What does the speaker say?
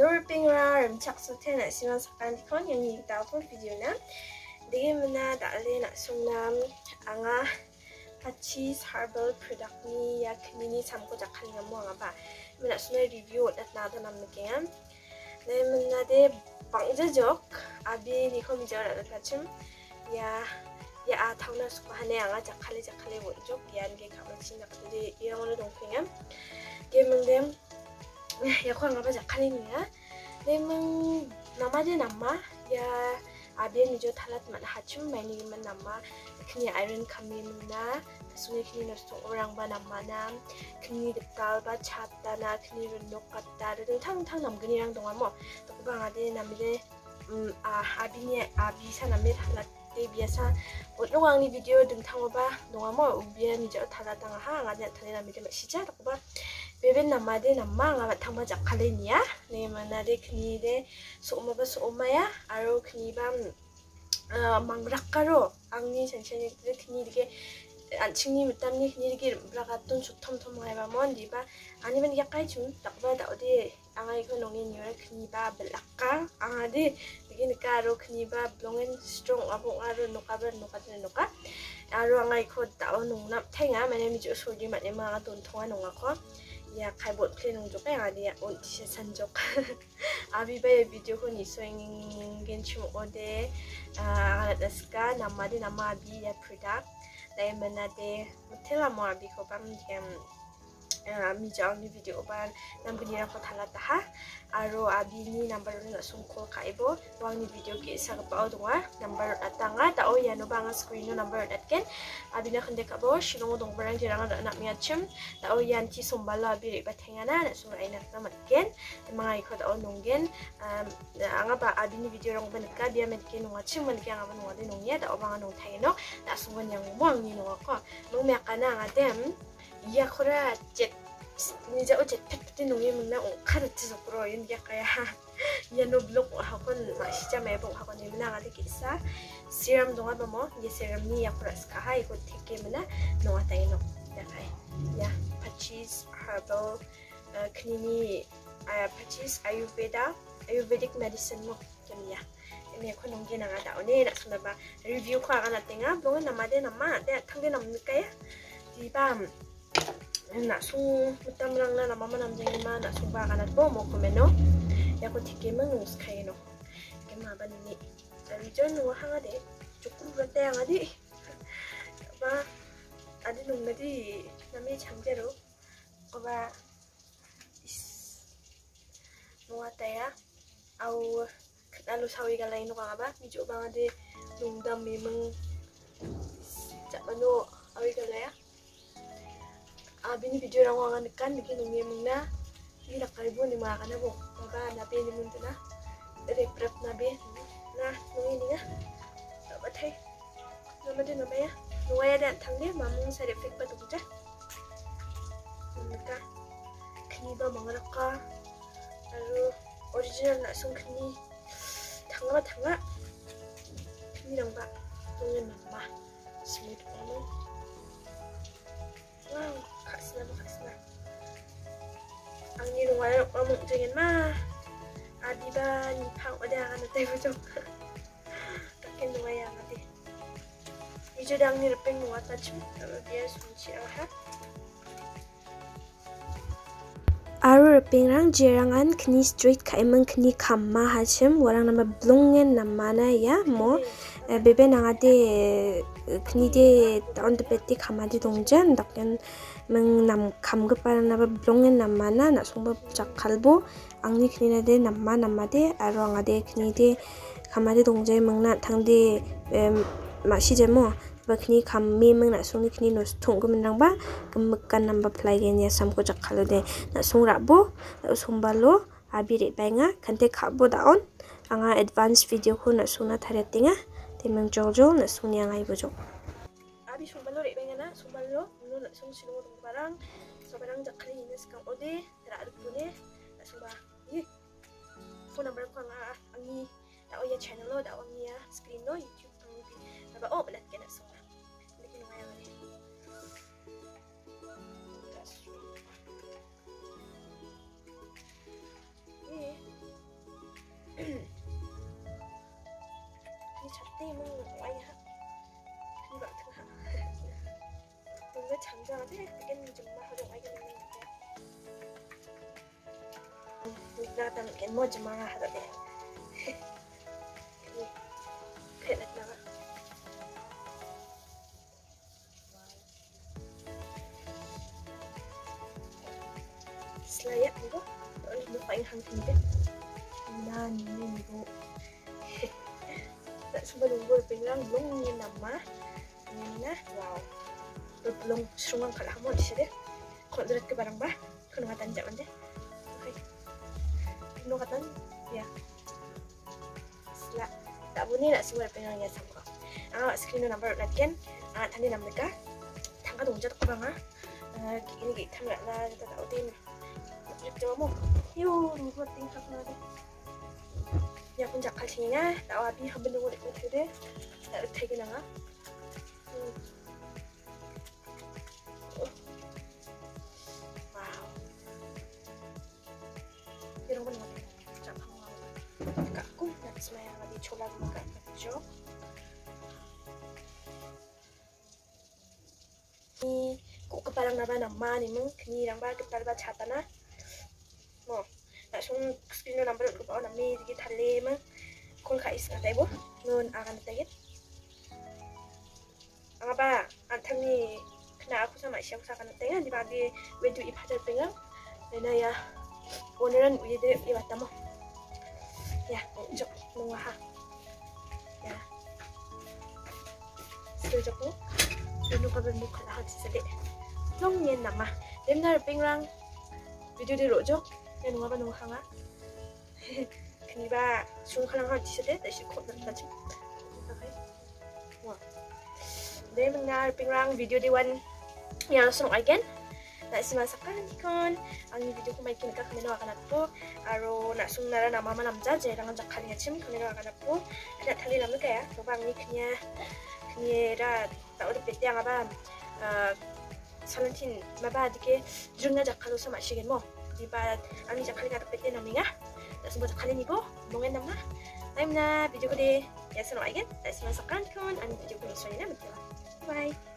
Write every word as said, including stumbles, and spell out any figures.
Alur pingra remchak sote nak siman sakan dikon yang ni tahu pun video na. Dia mana tak le nak sunam anga Patches herbal product ni ya kini samko jakal ngamu anga ba. Mana sunai review dat nada nam mekengan. Dia mana de bangja jok abi ni ko mijar dat pacem ya ya a tauna sukhane anga jakale jakale wo jok yan ge kamachin nak de yang ono dongpengan. Dia mendem ya ko anga ba jakale ni ya. Memang nama dia nama ya abi ni jo thalat man hachum mani man nama kini iron kami muna sungai kini nasto orang ba nama nam kini detal ba chata na kini renok kata dan tang tang nam gini orang donga mo to bang ade namide ah abi ni abi sa namide thalat de biasa orang ang ni video deng tang ba donga mo ubian ni jo thalat tang ha ngade thale namide ma sija to ba beben nama de nama nga thang ba jakale ni ya ne mana de kini de so ma ba so ma ya aro kini ba mangrakaro angni sensen이 그니 이게 안칭니 무땀니 그니 이게 브라가돈 좋톰톰 해봐 뭔디바 아니면 약간 좀 딱봐다 어디 anga iko nongin yore kniba belaka anga di begini karo kniba blongen strong abong aro nokaber nokadre noka aro anga iko tao nongnap tenga mane mi jo sogi mane ma don tonga nonga ko ya kai bot play nong jok ya dia on tise sanjok abi bay video ko ni soing gen chum ode ala daska nama de nama abi ya product dai manade mutela mo abi ko bam gem mi jauh ni video ban nam gini aku thalat ha aro abi ni number na sungkol kaibo wang ni video ke sa ka donga number atanga ta o ya no banga screen no number dat ken abi na khande ka bo shilong dong barang jirang na mi achim ta o yan ti sombala abi re bathengana na sura ina na matken mga ikot o nonggen anga ba abi ni video rong ban ka dia met ken ngwa chim man kya nga ban ngwa de nongya ta o banga nong thayno na sungon yang muang ni no ko nong me kana nga dem ya kora jet ni jauh jet pet nunggu mengna ongkar tu sokro yang dia kaya ya no blok hakon masih jam ebong hakon ni mena ngadi kisah serum donga bamo ya serum ni ya kora skah ikut teke mena no atai no ya kaya ya Patches herbal kini Patches ayurveda ayurvedic medicine mo kami ya ini aku nunggu nanga dah oni nak sudah ba review ko akan natenga belum nama dia nama dia tang dia nama kaya di bam nak sung mutam lang na nama manam jangan mana nak sung bakan at bomo komeno ya ko tike mangus kaya no kema ba ni dari jon no hanga de cukup rate yang adi ba adi nung nadi nami chamjero ko ba no ataya au lalu sawi galai no ka ba mi jo ba de nung dam memang japano awi galaya abi ni video rang wangan kan bikin nungi mungna ila kaibo ni maka na bo maka nabe ni munta na reprep nabe na nungi ni nga dapat hai nama dia nama ya nuaya dan tangde mamung side effect ba tuja maka kini ba mangraka lalu original na sung kini tanga tanga kini rang ba nungi nama smooth banget wow khasna khasna ang ni rumah amuk jangan mah adi ba ni pang ada kan teh bujok takin rumah yang adi ijo dang ni repeng muat acum dia sunci ah aru repeng rang jerangan kini straight ka emang kini kamma hacem warang nama blongen namana ya mo bebe nangade kini de on the bed kamadi dongjan dakyan meng nam kamge parang naba blongen namana na sungba jakalbo angni kini na de namma namade aro angade kini de kamadi dongjai mengna tangde masih jemo ba kini kammi meng na sungni kini nos tunggu menang ba gemmekan namba plaigen ya samko jakalo de na sung rabo sumbalo abire bainga kante kabo daon anga advance video ko na suna tharatinga temang jojo na sunya ngai bojo abi sumbalo re bengana sumbalo no na sung silong dong barang so barang jakali ini sekang ode tera adune na sumba ni phone number ko nga angi da oya channel lo da wangi ya screen no youtube angi aba oh belat kena sumba lagi ngaya ngani ni 장장한데 bikin jemah udah kayak gini ya. Kita akan bikin mau jemah ada deh. Ini kayak nama. Selayak itu, kalau mau paling hanting deh. Nah ini bu. Tak sempat nunggu pinggang belum ni nama. Ini nah, wow. Belum sungang kalah mau di sini. Kalau deret ke barang bah, kalau nggak tanjak nanti. Oke. Belum katan, ya. Setelah tak bunyi nak semua pengen ya sama. Ah, screen number lagi. Ah, tadi nama mereka. Tangga 동작 거 방아. 아, ini kita nggak lah kita tahu tim. Kita coba mau. Yuk, nunggu tingkat nanti. Ya pun jakal sininya, tak wabi hamil nunggu dek deh. Tak utai gina nggak? Wow. 이런 건 어때? 자, 방황. 깎고 나스마야 어디 졸라고 깎았죠? 이 꼭 그바랑 나바 남마님은 그니랑 바 그바랑 바 자다나 뭐 langsung screen number lu bawa nami di thale mang kol ka is ngatai bo non akan tagit anga ba antami kena aku sama siapa sakan tanya di bagi wedu ipajar pengang nena ya oneran uyede ibatamo ya jok nungaha ya sejokku dulu kabar mu kala hati sede long yen nama demnar pengrang video di rojok yang nunggu apa nunggu hanga, keniba sung kalang hal disede, tapi sih kok nanti aja, oke, wah, deh mengenal pingrang video di one yang langsung again, nak si masakan ikon, angin video ku makin kat kamera akan aku, aro nak sung nara nama mana namja, jadi jangan jak kali ngacim kamera akan aku, ada tali lama kaya, coba angin kenya, kenya tak udah peti yang apa, salantin, maba dike jurnya jak kalau sama sih mo. Diba ani jakali ka pete naminga tak semua jakali ni bo mongen nama time na video ko de ya sano again tak semua sakan kon ani video ko ni so ni na bye.